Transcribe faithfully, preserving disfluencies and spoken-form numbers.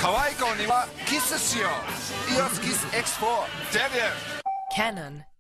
可愛い子にはキスしよう。イオスキス エックスフォー デビュー。 Canon